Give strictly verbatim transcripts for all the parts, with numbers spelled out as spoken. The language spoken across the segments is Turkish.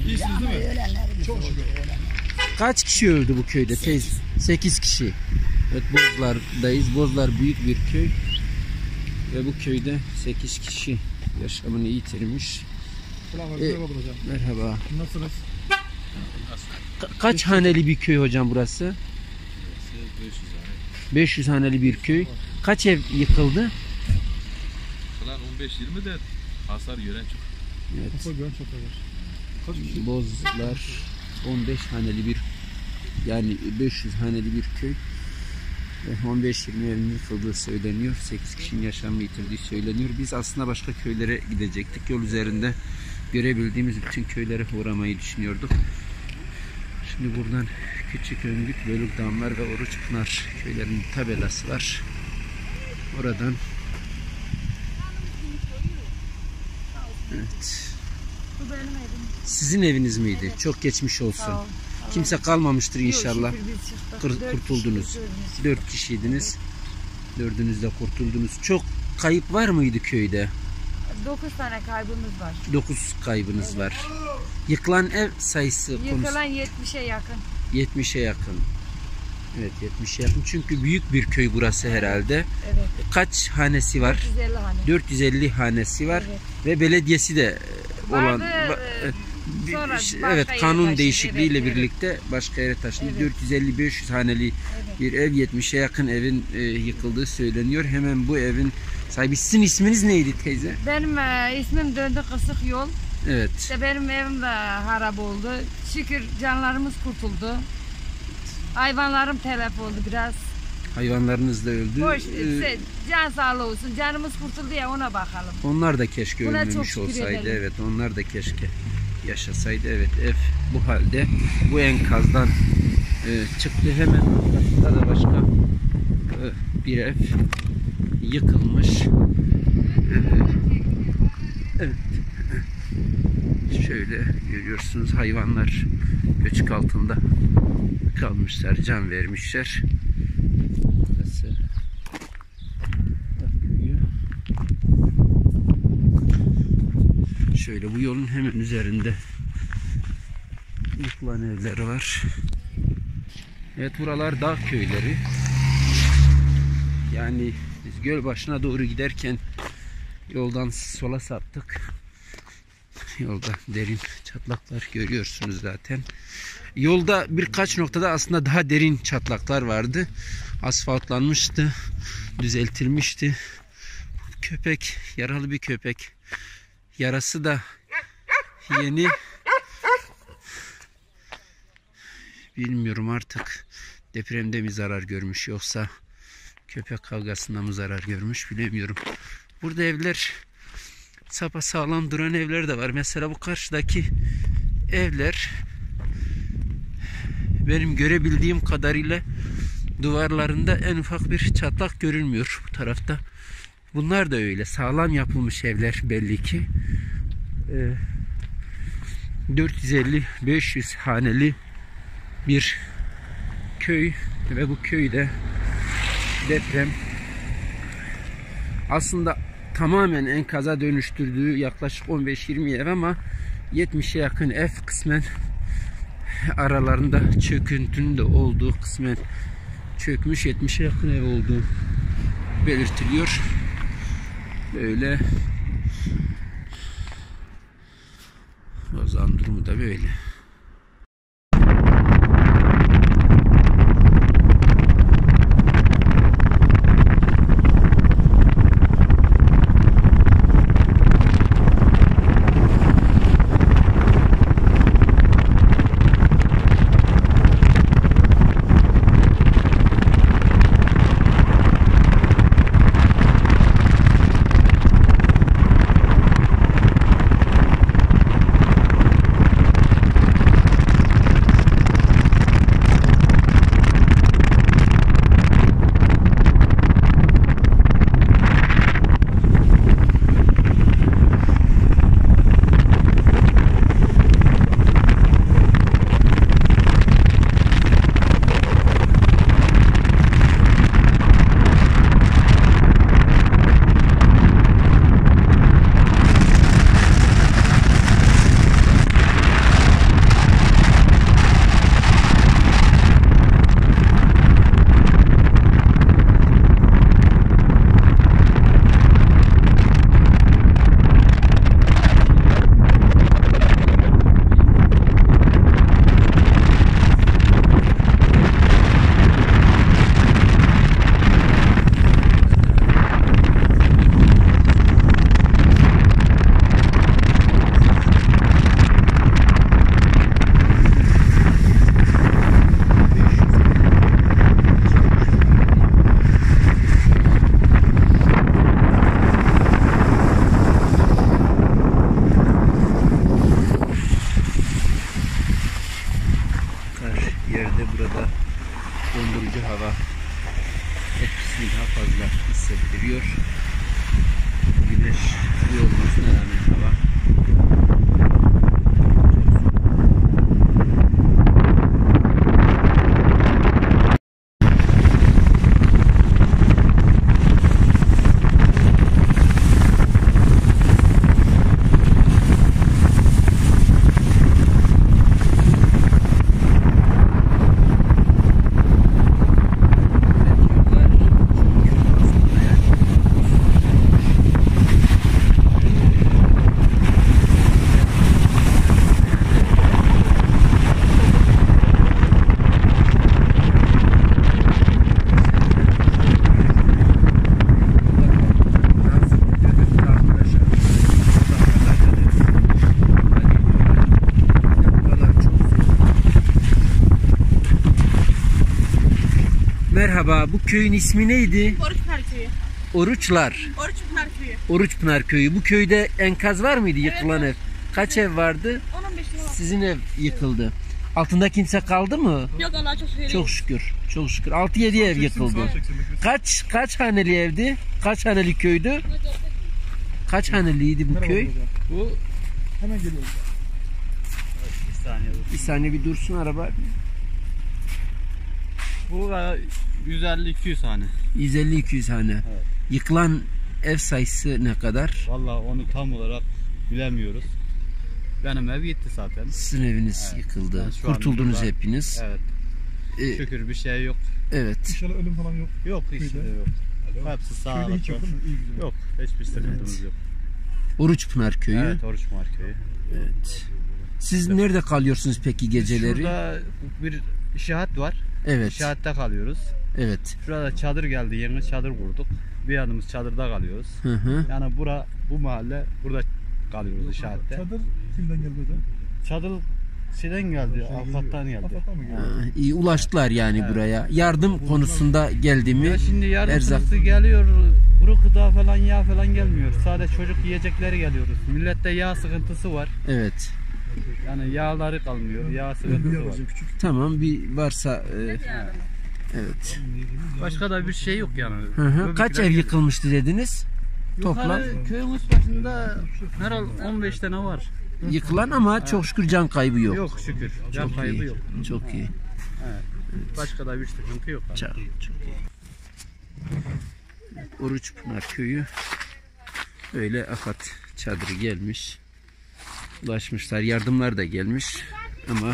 İyisiniz değil mi? Ölenlerimiz Çok şükür. Kaç kişi öldü bu köyde teyze? sekiz kişi. Evet, Bozlar'dayız. Bozlar büyük bir köy. Ve bu köyde sekiz kişi yaşamını yitirmiş. Selamünaleyküm Ee, hocam. Merhaba. Nasılsınız? Ka- kaç haneli bir köy hocam burası? beş yüz haneli bir köy. Kaç ev yıkıldı? Falan on beş yirmi de hasar gören çok. Evet. Nasıl gören çok var. Kaç kişi? Bozlar on beş haneli bir, yani beş yüz haneli bir köy. Ve on beş yirmi evin yıkıldığı söyleniyor. sekiz kişinin yaşamını yitirdiği söyleniyor. Biz aslında başka köylere gidecektik. Yol üzerinde görebildiğimiz bütün köylere uğramayı düşünüyorduk. Şimdi buradan Küçük Öngüt, Bölük Damlar ve Oruçpınar köylerinin tabelası var. Oradan evet. Bu benim evim. Sizin eviniz miydi? Çok geçmiş olsun. Sağ ol. Kimse kalmamıştır inşallah. Yok, şükür biz çıktık. Kır- Dört kurtuldunuz. kişi dördümüz. Dört kişiydiniz. Dördünüz de kurtuldunuz. Çok kayıp var mıydı köyde? Dokuz tane kaybımız var. Dokuz kaybınız var. Yıkılan ev sayısı Yıkılan konusu yetmişe yakın. yetmişe yakın. Evet, yetmişe yakın. Çünkü büyük bir köy burası herhalde. Evet. Kaç hanesi var? dört yüz elli hane. dört yüz elli hanesi var. Evet. Ve belediyesi de olan Vardı, ba- e, sonra bir- başka evet, yere kanun taşındı. değişikliğiyle Evet, evet. birlikte başka yere taşındı. Evet. dört yüz elli beş yüz haneli Evet. bir ev, yetmişe yakın evin e, yıkıldığı söyleniyor. Hemen bu evin sahibi. Sizin isminiz neydi teyze? Benim e, ismim Döndü Kısık Yol. Evet. İşte benim evim de harap oldu. Şükür canlarımız kurtuldu. Hayvanlarım telef oldu biraz. Hayvanlarınız da öldü. Hoş, Ee, can sağlığı olsun. Canımız kurtuldu ya, ona bakalım. onlar da keşke Buna çok ölmemiş şükür olsaydı. edelim. Evet, onlar da keşke yaşasaydı. Evet, ev bu halde. Bu enkazdan e, çıktı. Hemen arkasında da başka e, bir ev yıkılmış. E, evet. Şöyle görüyorsunuz, hayvanlar göçük altında kalmışlar, can vermişler. Burası bakıyor. Şöyle bu yolun hemen üzerinde yıkılan evler var. Evet, buralar dağ köyleri. Yani biz göl başına doğru giderken yoldan sola saptık. Yolda derin çatlaklar görüyorsunuz zaten. Yolda birkaç noktada aslında daha derin çatlaklar vardı. Asfaltlanmıştı, düzeltilmişti. Köpek, yaralı bir köpek. Yarası da yeni. Bilmiyorum artık depremde mi zarar görmüş yoksa köpek kavgasında mı zarar görmüş bilemiyorum. Burada evler sapasağlam duran evler de var. Mesela bu karşıdaki evler benim görebildiğim kadarıyla duvarlarında en ufak bir çatlak görünmüyor bu tarafta. Bunlar da öyle. Sağlam yapılmış evler belli ki. Ee, dört yüz elli beş yüz haneli bir köy ve bu köyde deprem aslında tamamen enkaza dönüştürdüğü yaklaşık on beş yirmi ev ama yetmişe yakın ev kısmen aralarında çöküntünün de olduğu, kısmen çökmüş, yetmişe yakın ev olduğu belirtiliyor. Böyle Lozan durumu da böyle. burada dondurucu hava etkisini daha fazla hissettiriyor. Güneş iyi olmasına rağmen hava Merhaba, bu köyün ismi neydi? Oruçpınar Köyü. Oruçlar. Oruçpınar Köyü. Oruçpınar Köyü. Bu köyde enkaz var mıydı yıkılan ev? Kaç ev vardı? on on beş lira var. Sizin ev yıkıldı. Altında kimse kaldı mı? Yok Allah'a çok şükür. Çok şükür. Çok şükür. altı yedi ev yıkıldı. Kaç kaç haneli evdi? Kaç haneli köydü? Kaç haneliydi bu Merhaba köy? hocam. Bu Hemen geliyoruz. bir saniye. Bir saniye bir dursun araba. Bu yüz elli iki yüz tane. yüz elli iki yüz hane. Evet. Yıkılan ev sayısı ne kadar? Vallahi onu tam olarak bilemiyoruz. Benim ev gitti zaten. Sizin eviniz Evet. yıkıldı. Ben şu an Kurtuldunuz burada- hepiniz. Evet. Ee, Şükür bir şey yok. evet. İnşallah ölüm falan yok. Yok hiç Köyde. de yok. Hepsi Köyde sağlıklı. hiç yok değil mi? İyi güzel. Yok. Hiçbir sıkıntımız Evet. yok. Oruçpınar Köyü. Evet, Oruçpınar Köyü. Evet. Siz nerede kalıyorsunuz peki geceleri? Şurada bir şahat var. Evet. Şahatta kalıyoruz. Evet. Şurada çadır geldi. Yeni çadır kurduk. Bir yanımız çadırda kalıyoruz. Hı hı. Yani bura, bu mahalle burada kalıyoruz şahatte. Çadır kimden geldi hocam? Çadır şeyden geldi, Afat'tan geldi. Afat'tan mı geldi? Ha, iyi ulaştılar yani Evet. buraya. Yardım konusunda geldi mi? Ya şimdi yardım Erzak. sırası geliyor, kuru gıda falan, yağ falan gelmiyor. Sadece çocuk yiyecekleri geliyoruz. Millette yağ sıkıntısı var. Evet. Yani yağları kalmıyor, yağ Bir sıkıntısı var. alıcım küçük. Tamam bir varsa e, evet. Başka da bir şey yok yani. Hı hı. Kaç Öbürkiler ev geliyor. yıkılmıştı dediniz? Toplam Yukarı köyün üst başında herhalde on beş tane var. yıkılan ama çok şükür can kaybı yok. Yok şükür. Can Çok kaybı iyi. yok. Çok iyi. Başka da bir sıkıntı yok. Çok, çok iyi. Oruçpınar Köyü öyle AFAD çadırı gelmiş. Ulaşmışlar. Yardımlar da gelmiş. Ama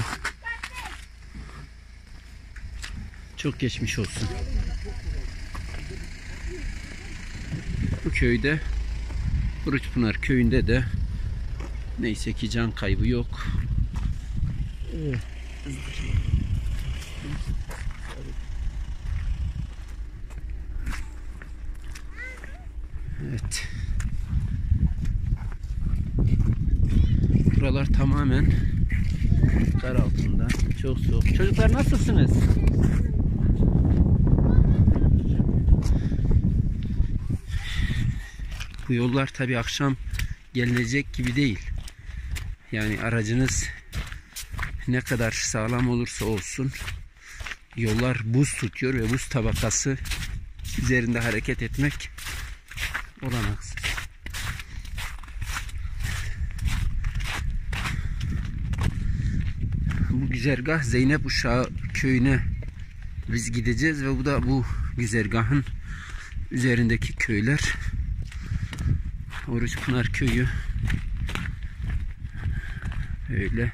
çok geçmiş olsun. Bu köyde Oruçpınar Köyü'nde de neyse ki can kaybı yok. Evet. Buralar tamamen kar altında. Çok soğuk. Çocuklar nasılsınız? Bu yollar tabii akşam gelinecek gibi değil. Yani aracınız ne kadar sağlam olursa olsun yollar buz tutuyor ve buz tabakası üzerinde hareket etmek olanaksız. Bu güzergah Zeynep Uşağı köyüne biz gideceğiz ve bu da bu güzergahın üzerindeki köyler. Oruçpınar Köyü öyle.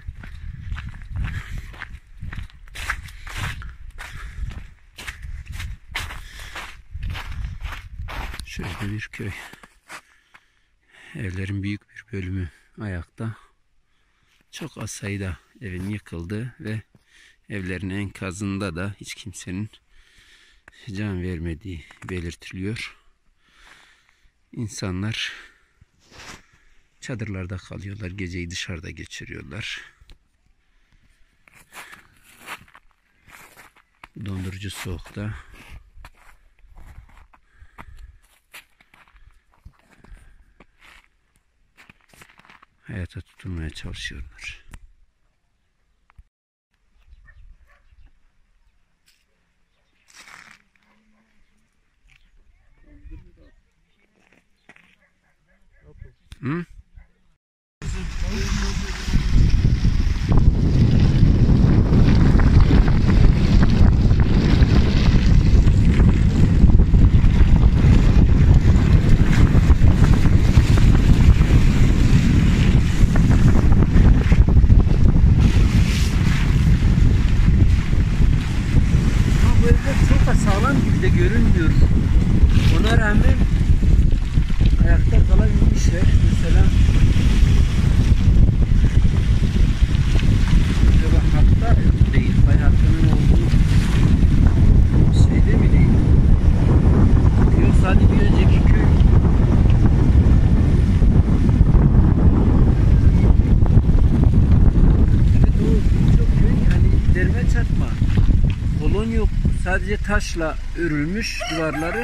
Şöyle bir köy. Evlerin büyük bir bölümü ayakta. Çok az sayıda evin yıkıldı ve evlerin enkazında da hiç kimsenin can vermediği belirtiliyor. İnsanlar çadırlarda kalıyorlar, geceyi dışarıda geçiriyorlar. Dondurucu soğukta hayata tutunmaya çalışıyorlar. Hı? Çok da sağlam gibi de görünmüyor. Ona rağmen ayakta kalabilmişler. Mesela acaba hatta değil, fay hattının olduğu şeyde mi değil? Yoksa hadi bir önceki köy. Evet, o birçok köy hani derme çatma. Kolon yok. Sadece taşla örülmüş duvarları.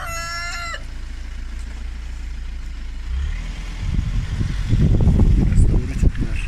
Biraz da oruç bunlar.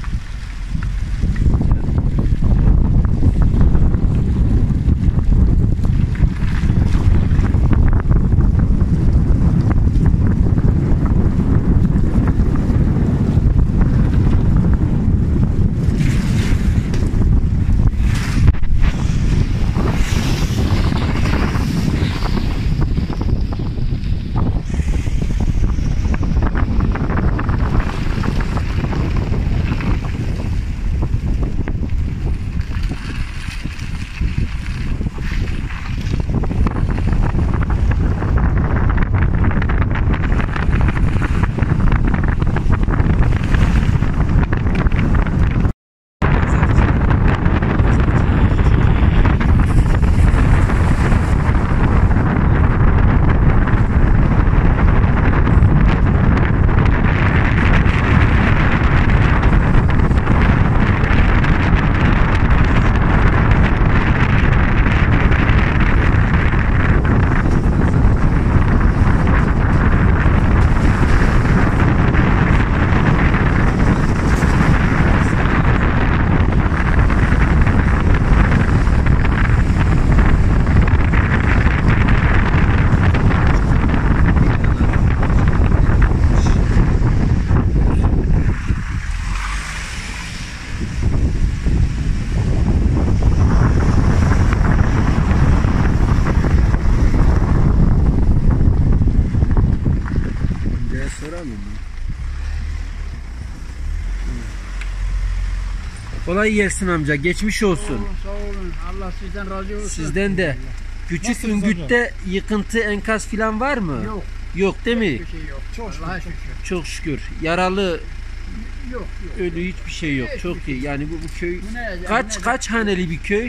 Kolay gelsin amca. Geçmiş olsun. Sağ olun, sağ olun. Allah sizden razı olsun. Sizden de. Küçük Nasılsınız Üngüt'te yıkıntı, enkaz falan var mı? Yok. Yok değil mi? Bir şey yok. Çok şükür, Allah'a çok şükür. Çok şükür. Yaralı, Yok, yok. ölü hiçbir şey yok. Hiçbir Çok şey iyi. Yani bu, bu köy Bu ne? kaç Bu ne? kaç haneli bir köy?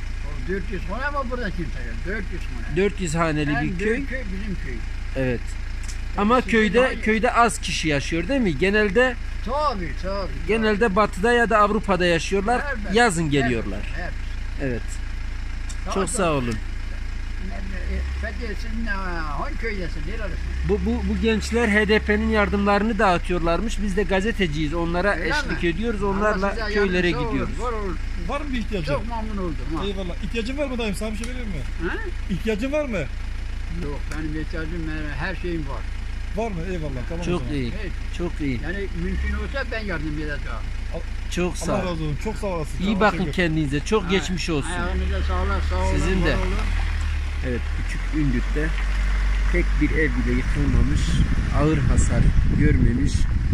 O dört yüz kone ama burada kimse yok. dört yüz kone. dört yüz haneli En bir büyük köy. köy bizim köy. Evet. Ama Sizin köyde daha- köyde az kişi yaşıyor değil mi? Genelde Tabii, tabii. genelde batıda ya da Avrupa'da yaşıyorlar. Evet. Yazın geliyorlar. Evet. Evet. Tabii, Çok sağ olun. Peki siz ne, hangi köydesin? Nerelisin? Bu, bu, bu gençler H D P'nin yardımlarını dağıtıyorlarmış. Biz de gazeteciyiz. Onlara Öyle eşlik mi? ediyoruz. Allah Onlarla size köylere yardımcı gidiyoruz. Olur, var olur. Var mı bir ihtiyacın? Çok memnun oldum. Ha. Eyvallah. İhtiyacın var mı dayım? Sana bir şey vereyim mi? Ha? İhtiyacın var mı? Yok, benim ihtiyacım, her şeyim var. Var mı? Eyvallah. Tamam o Çok zaman. iyi. Evet. Çok iyi. Yani mümkün olsa ben yardım edeceğim. Çok sağ Allah razı ol. olsun. Çok sağ olasın. İyi Tamam, bakın teşekkür. kendinize. Çok geçmiş olsun. Ayağınıza sağlık, sağ olun. Sizin de. var olun. Evet, küçük Üngüt'te tek bir ev bile yıkılmamış, ağır hasar görmemiş,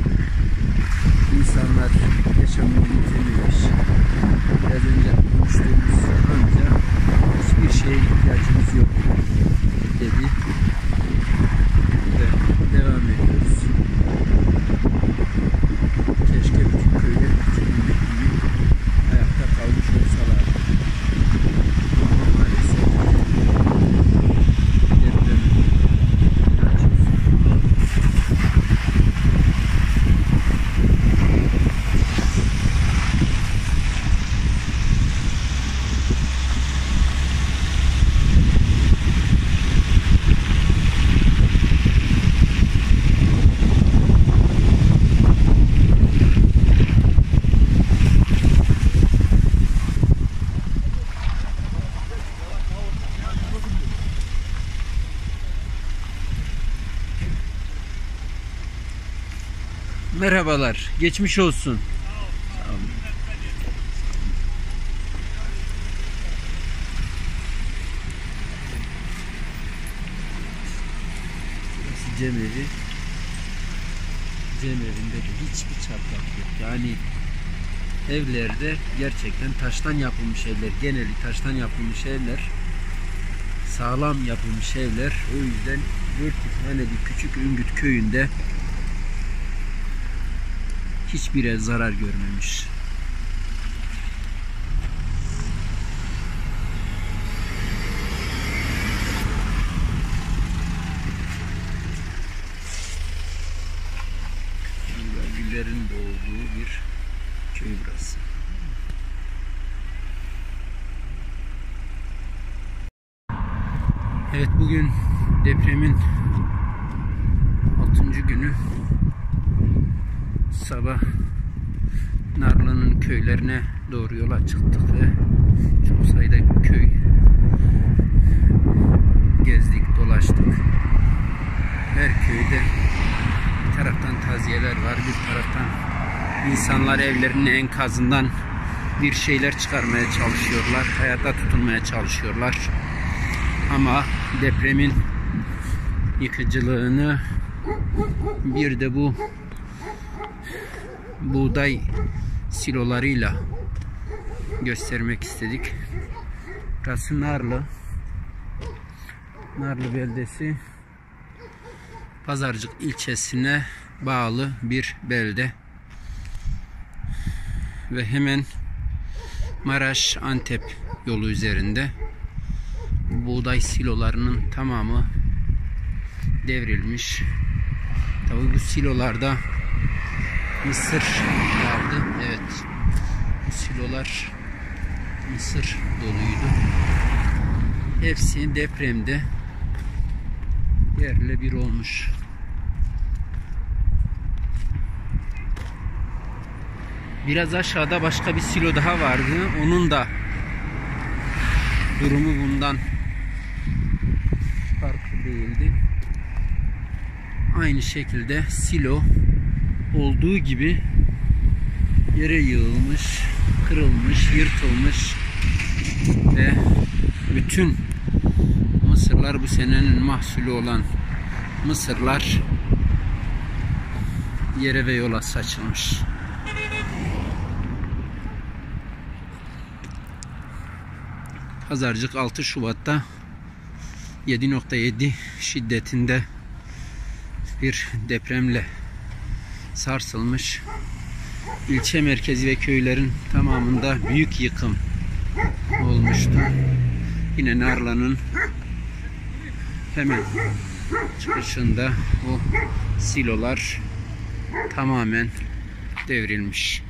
insanlar yaşamını yitirmemiş. Biraz önce konuştuğumuz amca hiçbir şeye ihtiyacımız yok dedi ve devam ediyoruz. Keşke bütün köyler küçük Üngüt gibi ayakta kalmış olsalar. Ama maalesef deprem Merhabalar. Geçmiş olsun. Sağ olun. Burası Cemevi. Cemevinde de hiçbir çatlak yok. Yani evlerde gerçekten taştan yapılmış evler, geneli taştan yapılmış evler, sağlam yapılmış evler. O yüzden dört haneli küçük Üngüt köyünde hiçbir ev zarar görmemiş. Güllerin doğduğu bir köy burası. Evet, bugün depremin altıncı günü. Sabah Narlı'nın köylerine doğru yola çıktık ve çok sayıda köy gezdik, dolaştık. Her köyde bir taraftan taziyeler var, bir taraftan insanlar evlerinin enkazından bir şeyler çıkarmaya çalışıyorlar, hayatta tutunmaya çalışıyorlar. Ama depremin yıkıcılığını bir de bu buğday silolarıyla göstermek istedik. Burası Narlı. Narlı beldesi Pazarcık ilçesine bağlı bir belde ve hemen Maraş-Antep yolu üzerinde. Buğday silolarının tamamı devrilmiş. Tabii bu silolarda mısır vardı. Evet, bu silolar mısır doluydu. Hepsi depremde yerle bir olmuş. Biraz aşağıda başka bir silo daha vardı. Onun da durumu bundan farklı değildi. Aynı şekilde silo olduğu gibi yere yığılmış, kırılmış, yırtılmış ve bütün mısırlar, bu senenin mahsulü olan mısırlar yere ve yola saçılmış. Pazarcık altı Şubat'ta yedi nokta yedi şiddetinde bir depremle sarsılmış. İlçe merkezi ve köylerin tamamında büyük yıkım olmuştu. Yine Narlı'nın hemen çıkışında o silolar tamamen devrilmiş.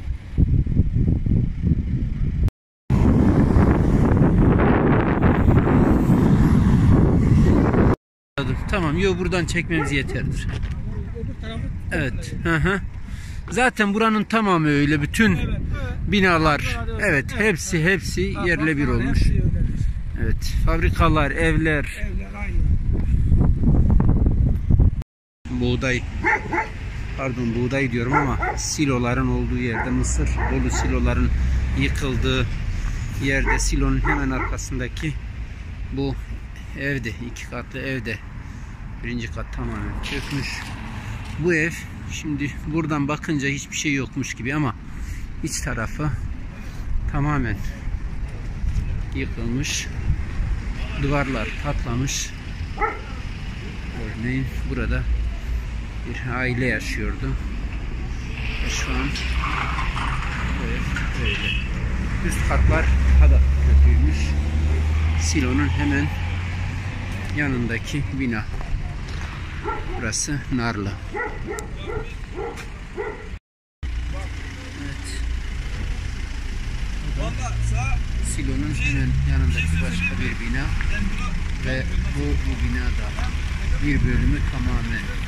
Tamam, yo, buradan çekmemiz yeterdir. Evet. Hı hı. Zaten buranın tamamı öyle, bütün binalar, evet, hepsi hepsi yerle bir olmuş. Evet, fabrikalar, evler. Buğday, pardon buğday diyorum ama siloların olduğu yerde, mısır dolu siloların yıkıldığı yerde, silonun hemen arkasındaki bu evde, iki katlı evde birinci kat tamamen çökmüş. Bu ev şimdi buradan bakınca hiçbir şey yokmuş gibi ama iç tarafı tamamen yıkılmış. Duvarlar patlamış. Örneğin burada bir aile yaşıyordu. Ve şu an bu ev böyle. Üst katlar daha da kötüymüş. Silonun hemen yanındaki bina. Burası Narlı. Evet. Silonun hemen yanındaki başka bir bina ve bu, bu bina da bir bölümü tamamen